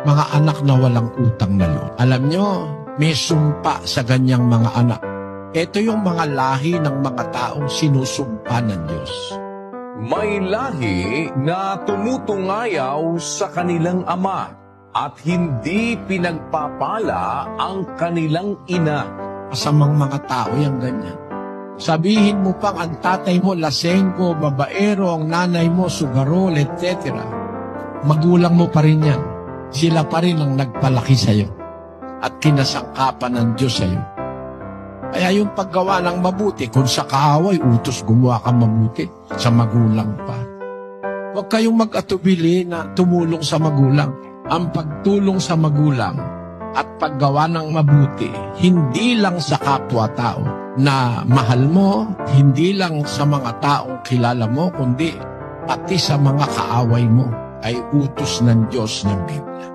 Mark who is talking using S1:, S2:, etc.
S1: mga anak na walang utang na loob. Alam nyo, may sumpa sa ganyang mga anak. Ito yung mga lahi ng mga taong sinusumpa ng Diyos.
S2: May lahi na tumutungayaw sa kanilang ama at hindi pinagpapala ang kanilang ina.
S1: Masamang mga tao yung ganyan. Sabihin mo pang ang tatay mo lasengko, babaero, ang nanay mo sugarol, etc. Magulang mo pa rin yan. Sila pa rin ang nagpalaki sa'yo at kinasangkapan ng Diyos sa'yo. Kaya yung paggawa ng mabuti, kung sa kaaway, utos gumawa ka mabuti, sa magulang pa. Huwag kayong mag-atubili na tumulong sa magulang. Ang pagtulong sa magulang at paggawa ng mabuti, hindi lang sa kapwa-tao na mahal mo, hindi lang sa mga taong kilala mo, kundi pati sa mga kaaway mo ay utos ng Diyos ng Biblia.